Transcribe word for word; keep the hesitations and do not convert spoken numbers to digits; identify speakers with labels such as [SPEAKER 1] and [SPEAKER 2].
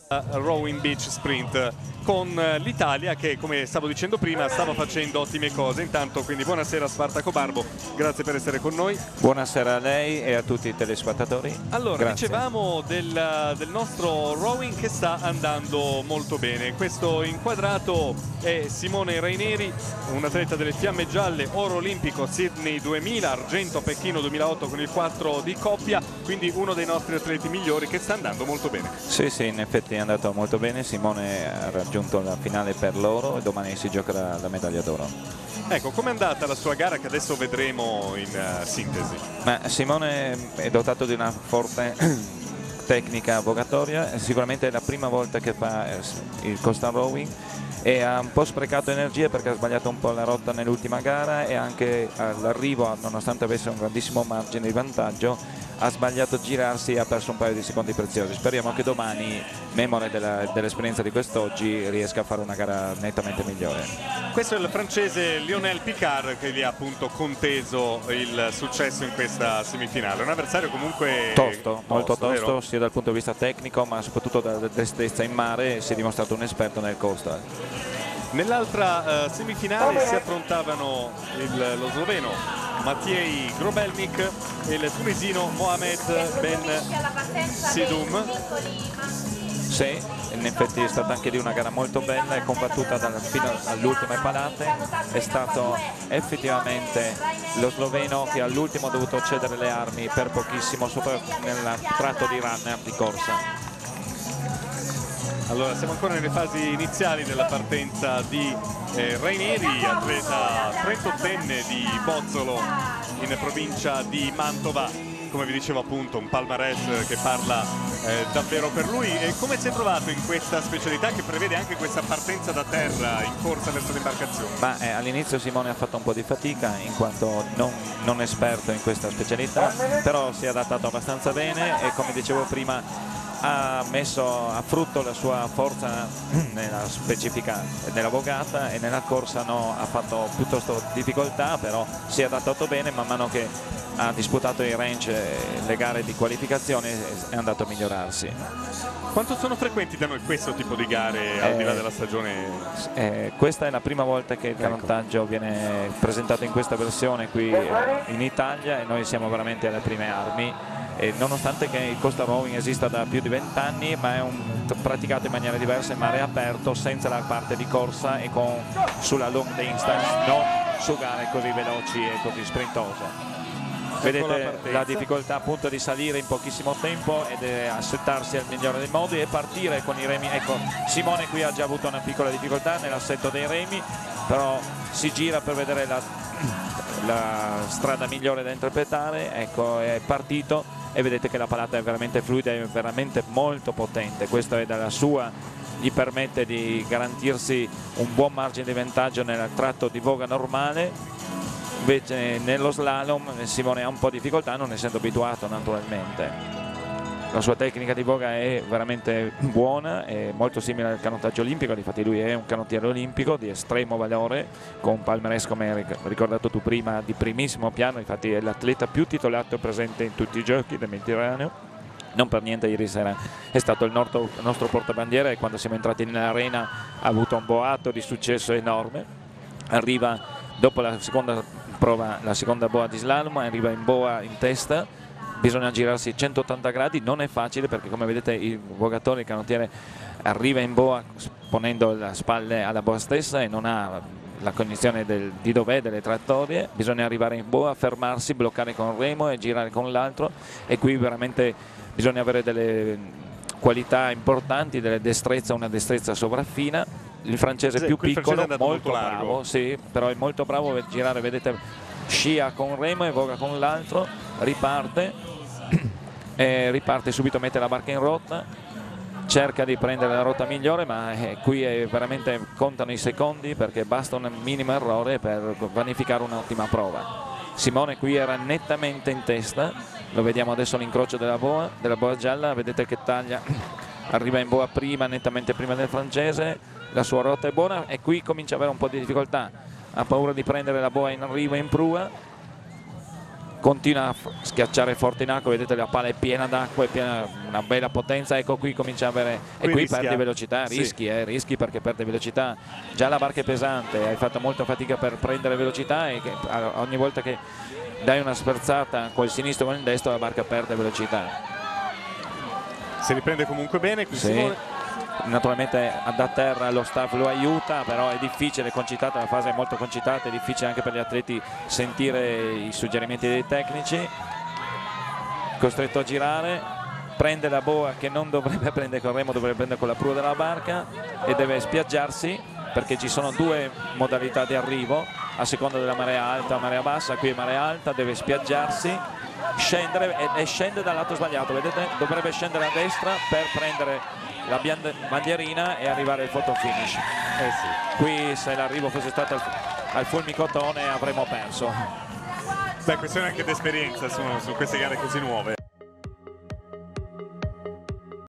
[SPEAKER 1] Rowing Beach Sprint con l'Italia che, come stavo dicendo prima, stava facendo ottime cose. Intanto quindi buonasera Spartaco Barbo, grazie per essere con noi.
[SPEAKER 2] Buonasera a lei e a tutti i telespettatori.
[SPEAKER 1] Allora,
[SPEAKER 2] grazie.
[SPEAKER 1] dicevamo del, del nostro rowing che sta andando molto bene. Questo inquadrato è Simone Raineri, un atleta delle Fiamme Gialle, oro olimpico Sydney duemila, argento a Pechino duemilaotto con il quattro di coppia, quindi uno dei nostri atleti migliori che sta andando molto bene.
[SPEAKER 2] Sì, sì, in effetti è andato molto bene. Simone ha raggiunto la finale per l'oro e domani si giocherà la medaglia d'oro.
[SPEAKER 1] Ecco, com'è andata la sua gara che adesso vedremo in uh, sintesi?
[SPEAKER 2] Ma Simone è dotato di una forte tecnica vogatoria, sicuramente è la prima volta che fa il coastal rowing e ha un po' sprecato energie perché ha sbagliato un po' la rotta nell'ultima gara e anche all'arrivo, nonostante avesse un grandissimo margine di vantaggio, ha sbagliato a girarsi e ha perso un paio di secondi preziosi. Speriamo che domani, memore dell'esperienza di quest'oggi, riesca a fare una gara nettamente migliore.
[SPEAKER 1] Questo è il francese Lionel Picard che gli ha appunto conteso il successo in questa semifinale. Un avversario comunque
[SPEAKER 2] tosto,
[SPEAKER 1] tosto,
[SPEAKER 2] molto tosto,
[SPEAKER 1] vero?
[SPEAKER 2] Sia dal punto di vista tecnico ma soprattutto dalla destrezza in mare. Si è dimostrato un esperto nel coastal.
[SPEAKER 1] Nell'altra uh, semifinale si affrontavano il, lo sloveno Matej Grobelnik e il tunisino Mohamed Ben Sidoum.
[SPEAKER 2] Sì, in effetti è stata anche lì una gara molto bella e combattuta dal, fino all'ultima palate. È stato effettivamente lo sloveno che all'ultimo ha dovuto cedere le armi per pochissimo, sopra nel tratto di runner di corsa.
[SPEAKER 1] Allora, siamo ancora nelle fasi iniziali della partenza di eh, Raineri, atleta trentottenne di Bozzolo in provincia di Mantova. Come vi dicevo appunto, un palmarès che parla eh, davvero per lui. E come si è trovato in questa specialità che prevede anche questa partenza da terra in corsa verso l'imbarcazione?
[SPEAKER 2] Ma eh, all'inizio Simone ha fatto un po' di fatica in quanto non, non esperto in questa specialità, però si è adattato abbastanza bene e, come dicevo prima, ha messo a frutto la sua forza nella specifica nella vogata e nella corsa no, ha fatto piuttosto difficoltà, però si è adattato bene. Man mano che ha disputato i range, le gare di qualificazione, è andato a migliorarsi.
[SPEAKER 1] Quanto sono frequenti da noi questo tipo di gare al
[SPEAKER 2] eh,
[SPEAKER 1] di là della stagione?
[SPEAKER 2] Eh, questa è la prima volta che il canottaggio ecco. viene presentato in questa versione qui in Italia e noi siamo veramente alle prime armi. E nonostante che il coastal rowing esista da più di vent'anni, ma è un, praticato in maniera diversa in mare aperto, senza la parte di corsa e con, sulla long distance, non su gare così veloci e così sprintose. Vedete la, la difficoltà appunto di salire in pochissimo tempo ed assettarsi al migliore dei modi e partire con i remi. Ecco, Simone qui ha già avuto una piccola difficoltà nell'assetto dei remi, però si gira per vedere la, la strada migliore da interpretare. Ecco, è partito e vedete che la palata è veramente fluida e veramente molto potente. Questo è dalla sua, gli permette di garantirsi un buon margine di vantaggio nel tratto di voga normale. Invece nello slalom Simone ha un po' di difficoltà, non essendo abituato naturalmente. La sua tecnica di voga è veramente buona, è molto simile al canottaggio olimpico, infatti lui è un canottiere olimpico di estremo valore, con un palmarès, come hai ricordato tu prima, di primissimo piano. Infatti è l'atleta più titolato presente in tutti i giochi del Mediterraneo. Non per niente ieri sera è stato il nostro, il nostro portabandiera e quando siamo entrati nell'arena ha avuto un boato di successo enorme. Arriva dopo la seconda prova, la seconda boa di slalom, arriva in boa in testa. Bisogna girarsi centottanta gradi, non è facile perché, come vedete, il vogatore, il canottiere, arriva in boa ponendo le spalle alla boa stessa e non ha la cognizione del, di dov'è delle traiettorie. Bisogna arrivare in boa, fermarsi, bloccare con un remo e girare con l'altro, e qui veramente bisogna avere delle qualità importanti, delle destrezza, una destrezza sovraffina. Il francese sì, più piccolo, molto, molto bravo, sì, però è molto bravo a girare, vedete, scia con un remo e voga con l'altro, riparte e riparte subito, mette la barca in rotta, cerca di prendere la rotta migliore, ma eh, qui è veramente, contano i secondi perché basta un minimo errore per vanificare un'ottima prova. Simone qui era nettamente in testa, lo vediamo adesso l'incrocio della boa, della boa gialla, vedete che taglia, arriva in boa prima, nettamente prima del francese, la sua rotta è buona e qui comincia ad avere un po' di difficoltà, ha paura di prendere la boa in arrivo e in prua. continua a schiacciare forte in acqua, vedete la palla è piena d'acqua, è piena, una bella potenza, ecco qui comincia a avere,
[SPEAKER 1] qui
[SPEAKER 2] e qui
[SPEAKER 1] rischia.
[SPEAKER 2] perde velocità, rischi, sì. eh, rischi perché perde velocità, già la barca è pesante, hai fatto molta fatica per prendere velocità e che, ogni volta che dai una sferzata col sinistro o con il destro la barca perde velocità.
[SPEAKER 1] Si riprende comunque bene qui,
[SPEAKER 2] sì.
[SPEAKER 1] Simone.
[SPEAKER 2] Naturalmente da terra lo staff lo aiuta, però è difficile, concitata, la fase è molto concitata, è difficile anche per gli atleti sentire i suggerimenti dei tecnici. Costretto a girare, prende la boa che non dovrebbe prendere con il remo, dovrebbe prendere con la prua della barca e deve spiaggiarsi, perché ci sono due modalità di arrivo a seconda della marea alta o marea bassa. Qui è marea alta, deve spiaggiarsi, scendere e, e scende dal lato sbagliato, vedete? Dovrebbe scendere a destra per prendere la bandierina e arrivare al photo finish.
[SPEAKER 1] Eh sì.
[SPEAKER 2] Qui se l'arrivo fosse stato al, al fulmicotone avremmo perso.
[SPEAKER 1] Beh, questione anche di esperienza su, su queste gare così nuove.